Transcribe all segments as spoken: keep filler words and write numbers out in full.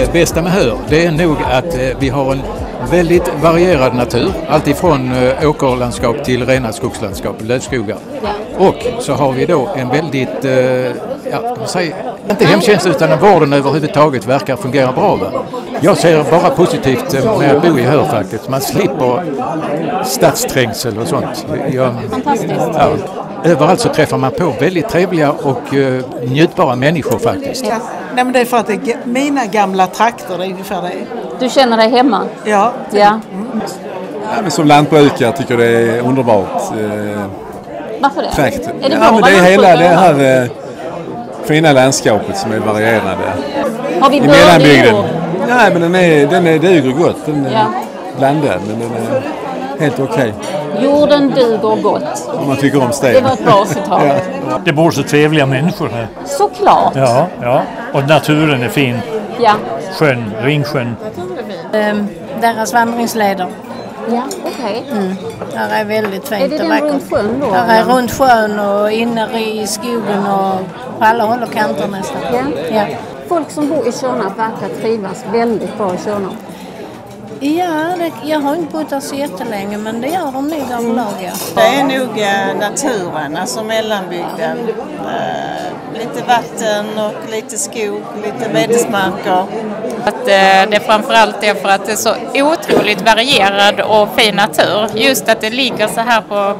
det bästa med Höör, det är nog att vi har en väldigt varierad natur. Allt ifrån åkerlandskap till rena skogslandskap, lövskogar. Ja. Och så har vi då en väldigt, ja, kan man säga, inte hemtjänst utan vården överhuvudtaget verkar fungera bra. Va? Jag ser bara positivt med att bo i Höör faktiskt. Man slipper stadsträngsel och sånt. Jag, Fantastiskt. Ja, överallt så träffar man på väldigt trevliga och uh, njutbara människor faktiskt. Ja. Nej, men det är för att det är mina gamla trakter, det är ungefär det. Du känner dig hemma? Ja. Ja. Mm. Ja, men som lantbrukare tycker det är underbart. Eh, Varför det? Trakt. Är det, ja, men det är hela det här eh, fina landskapet som är varierande. Har vi i bördig mellanbygden. jord? Nej, men den är, den är duger gott. Den är Ja. blandad, men den är helt okej. Okay. Jorden duger gott. Om man tycker om sten. Det var ett bra citat. Ja. Det bor så trevliga människor här. Såklart. Ja, ja. Och naturen är fin. Ja. Sjön, Ringsjön. Um, deras vandringsleder. Ja, okej. Okay. Mm. Där är väldigt fint är det och den vackert. runt sjön då? Där är runt sjön och inne i skogen och på alla håll och kanter nästan. Ja. Ja. Folk som bor i Tjörnarp verkar trivas väldigt bra i Tjörnarp. Ja, det, jag har inte bott där så jättelänge, men det gör de nog överlag, ja. Det är nog äh, naturen, alltså mellanbygden. Äh, lite vatten och lite skog, lite betesmarker. Att, äh, det är framförallt är för att det är så otroligt varierad och fin natur. Just att det ligger så här på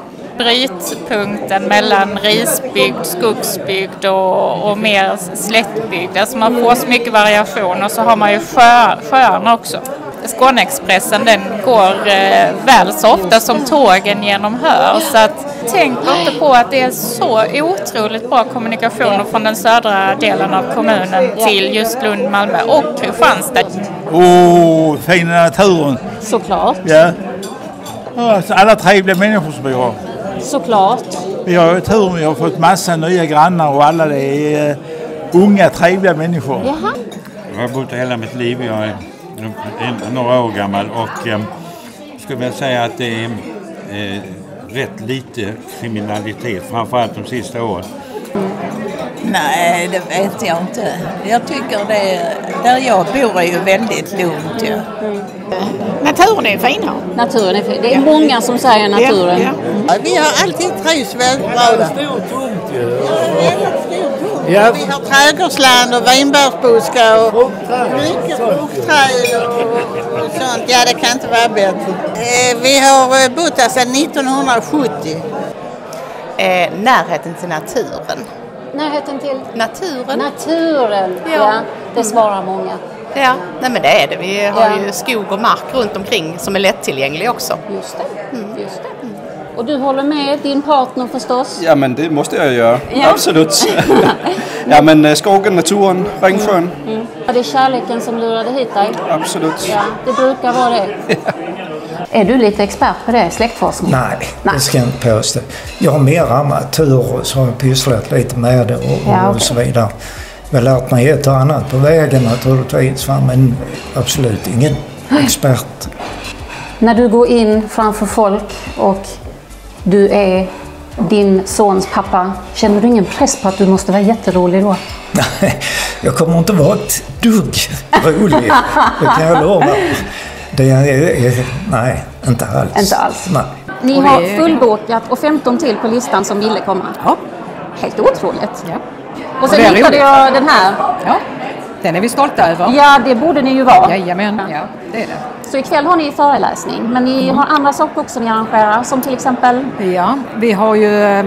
brytpunkten mellan risbygd, skogsbygd och, och mer slättbygd. Alltså man får så mycket variation och så har man ju sjö, sjöarna också. Skåneexpressen den går eh, väl så ofta som tågen genom Höör, så att tänk inte på att det är så otroligt bra kommunikationer från den södra delen av kommunen till just Lund, Malmö och Kristianstad. Åh, oh, fina naturen. Såklart. Ja. Alltså, alla trevliga människor som vi har. Såklart. Vi har ju tur, vi har fått massa nya grannar och alla det är uh, unga trevliga människor. Jaha. Jag har bott hela mitt liv, jag är några år gammal och eh, skulle jag säga att det är eh, rätt lite kriminalitet, framförallt de sista åren. Nej, det vet jag inte. Jag tycker det, där jag bor är ju väldigt lugnt. Ja. Mm. Naturen är fin. Naturen är fin. Det är många som säger naturen. Ja, ja. Vi har alltid trivs väldigt bra. Det är stort tomt ju. Ja. Vi har trädgårdsland och vinbärsbuskar och mycket fruktträd och, och sånt. Ja, det kan inte vara bättre. Eh, vi har bott här sedan nittonhundrasjuttio. Eh, närheten till naturen. Närheten till? Naturen. Naturen, ja. Ja. Det svarar många. Ja, nej men det är det. Vi har ja. ju skog och mark runt omkring som är lättillgänglig också. Just det, mm. Just det. Mm. Och du håller med din partner förstås? Ja, men det måste jag göra. Ja. Absolut. Ja, men skogen, naturen, Ringsjön. Mm. Mm. Var det kärleken som lurade hit dig? Absolut. Ja, det brukar vara det. Ja. Är du lite expert på det, släktforskning? Nej, Nej, det ska jag inte påstå. Jag har mer amatörer som har pysslat lite med det och, ja, okay. och så vidare. Jag har lärt mig ett och annat på vägen naturligtvis, men absolut ingen expert. När du går in framför folk och du är din sons pappa, känner du ingen press på att du måste vara jätterolig då? Nej, jag kommer inte vara ett dugg rolig, det kan jag lova. Det är, nej, inte alls. Inte alls. Nej. Ni har fullbokat och femton till på listan som ville komma. Ja. Helt otroligt. Ja. Och sen hittade jag den här. Ja, den är vi stolta över. Ja, det borde ni ju vara. Jajamän, ja, det är det. Så ikväll har ni föreläsning, men ni mm. har andra saker också ni arrangerar, som till exempel? Ja, vi har ju, eh,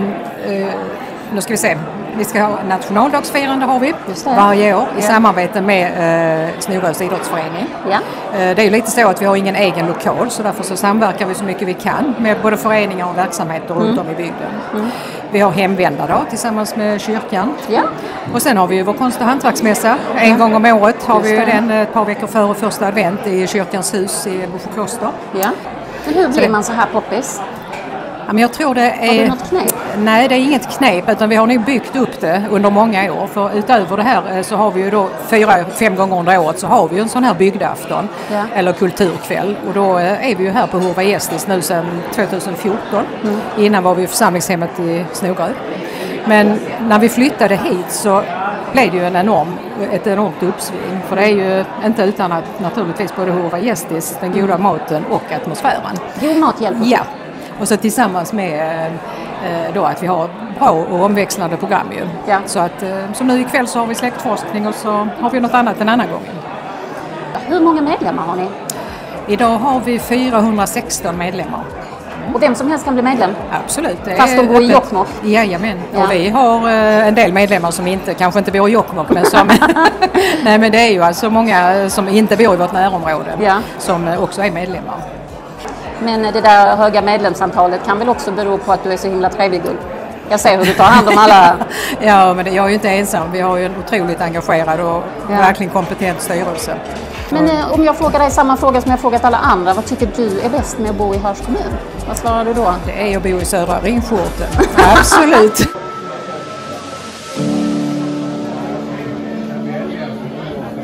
nu ska vi se, vi ska ha nationaldagsfirande har vi varje år i ja. samarbete med eh, Snorös idrottsförening. Ja. Eh, det är ju lite så att vi har ingen egen lokal, så därför så samverkar vi så mycket vi kan med både föreningar och verksamheter mm. runt om i bygden. Mm. Vi har hemvändardag tillsammans med kyrkan. Ja. Och sen har vi ju vår konst- och hantverksmässa. En ja. gång om året har vi ju den ett par veckor före första advent i kyrkans hus i Bofors kloster. Ja. Men hur blir man så här poppis? Ja, men jag tror det är... Har du något knep? Nej, det är inget knep, utan vi har nog byggt upp det under många år. För utöver det här så har vi ju då fyra, fem gånger under året så har vi ju en sån här bygdafton. Ja. Eller kulturkväll. Och då är vi ju här på Hurva Gästis nu sedan tjugohundrafjorton. Mm. Innan var vi i församlingshemmet i Snorö. Men när vi flyttade hit så blev det ju en enorm, ett enormt uppsving. För det är ju inte utan att naturligtvis både hur gästis, den goda maten och atmosfären. God mat hjälper. Ja, och så tillsammans med eh, då att vi har bra och omväxlande program ju. Ja. Så att eh, som nu ikväll så har vi släktforskning och så har vi något annat en annan gång. Hur många medlemmar har ni? Idag har vi fyrahundrasexton medlemmar. Och vem som helst kan bli medlem? Absolut. Fast de bor i Jokkmokk? Jajamän. Ja. Och vi har uh, en del medlemmar som inte, kanske inte bor i Jokkmokk, men som... Nej, men det är ju alltså många som inte bor i vårt närområde ja. som uh, också är medlemmar. Men det där höga medlemsantalet kan väl också bero på att du är så himla trevlig, Gull? Jag ser hur du tar hand om alla... Ja, men det, jag är ju inte ensam. Vi har ju en otroligt engagerad och ja. verkligen kompetent styrelse. Men eh, om jag frågar dig samma fråga som jag frågat alla andra, vad tycker du är bäst med att bo i Höörs kommun? Vad svarar du då? Det är att bo i södra Ringskjorten. Absolut.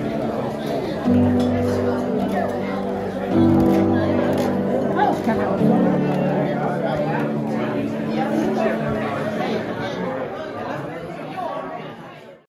Kan